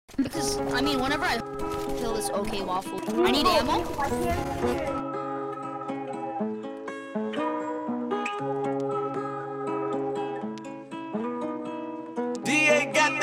Because, I mean, whenever I kill this OK Waffle, I need ammo. DA got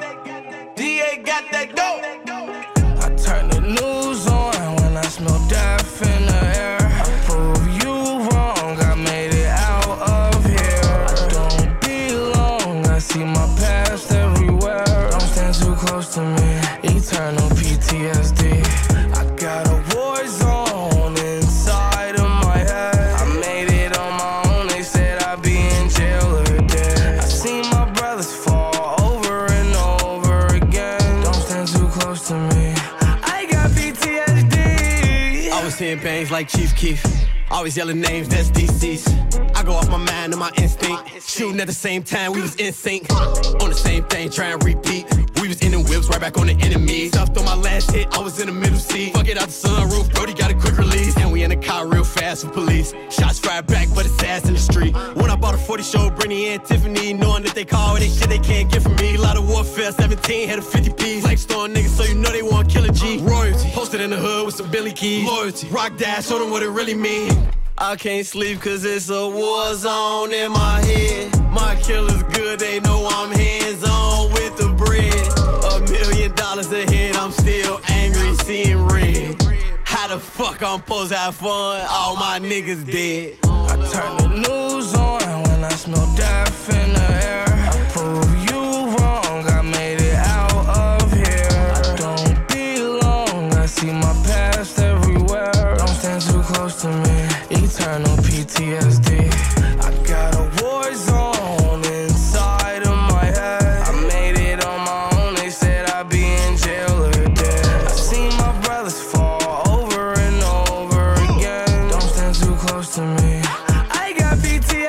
that dope. I turn the news on when I smell death in the air. I prove you wrong, I made it out of here. I don't belong, I see my past everywhere. Don't stand too close to me, eternal PTSD. I got a war zone inside of my head. I made it on my own, they said I'd be in jail or dead. I seen my brothers fall over and over again. Don't stand too close to me, I got PTSD. I was hearing bangs like Chief Keef. Always yelling names, that's DC's. I go off my mind and my instinct. Shooting at the same time, we was in sync. On the same thing, trying to repeat. We was in the whips, right back on the enemy. Stuffed on my last hit, I was in the middle seat. Fuck it out the sunroof, Brody got a quick release. And we in the car real fast with police. Shots fired back, but it's ass in the street. When I bought a 40 show, Brittany and Tiffany. Knowing that they call it, they shit they can't get from me. A lot of warfare, 17, had a 50 piece. Flexed on niggas, so you know they want Killer G. Royalty, posted in the hood with some Billy Keys. Loyalty, rock dash, show them what it really mean. I can't sleep cause it's a war zone in my head. My killer's good, they know I'm hands-on with the bread. $1 million ahead, I'm still angry, seeing red. How the fuck I'm supposed to have fun? All my niggas dead. I turn the news on when I smell death in the air. I prove you wrong, I made it out of here. I don't belong, I see my past everywhere. Don't stand too close to me, eternal PTSD. I got a war zone inside of my head. I made it on my own, they said I'd be in jail or dead. I seen my brothers fall over and over again. Don't stand too close to me, I got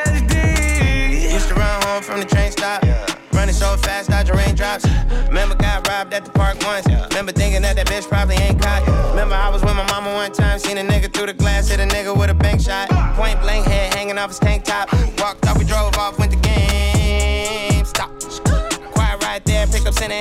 PTSD. Used to run home from the train stop, running so fast, dodging raindrops. Remember got robbed at the park once. Remember thinking that bitch probably ain't caught. Remember I was with my mama one time, seen a nigga through the glass, hit a nigga with a bank shot. Point blank head hanging off his tank top. Walked off, we drove off, went to game. Stop. Quiet right there, pick up San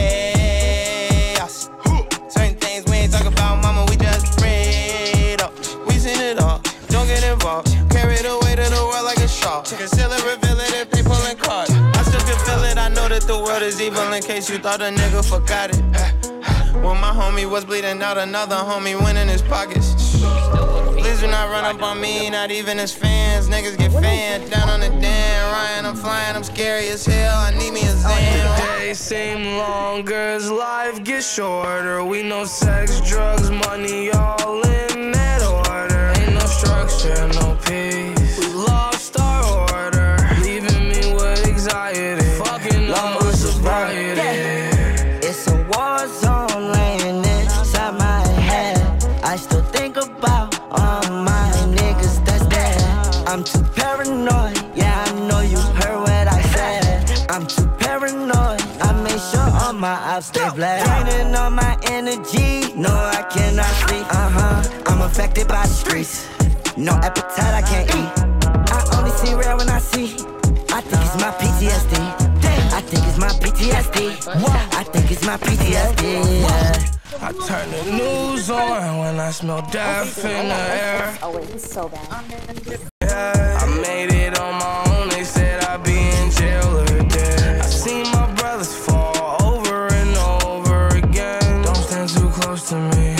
Andreas. Certain things we ain't talk about, mama, we just prayed up. We seen it all, don't get involved. Carry the weight of the world like a shawl. Conceal it, reveal it if they pulling cards. I still can feel it, I know that the world is evil in case you thought a nigga forgot it. When my homie was bleeding out, another homie went in his pockets. Please do not run up on me, not even as fans. Niggas get fanned down on the damn Ryan, I'm flying, I'm scary as hell. I need me a Zan. Days seem longer as life gets shorter. We know sex, drugs, money, all in that order. Ain't no structure, no peace. We lost our order, leaving me with anxiety. Fucking up my sobriety. It's a war zone laying inside my head. I still think about all my niggas that's dead. I'm too paranoid, yeah, I know you heard what I said. I'm too paranoid, I make sure all my ops stay blessed. Draining all my energy, no, I cannot sleep. I'm affected by the streets, no appetite, I can't eat. I only see red when I see. I think it's my PTSD. I think it's my PTSD. I think it's my PTSD. Yeah. I turn the news on when I smell death in the air. Oh wait, he's so bad. I made it on my own, they said I'd be in jail or dead. I seen my brothers fall over and over again. Don't stand too close to me,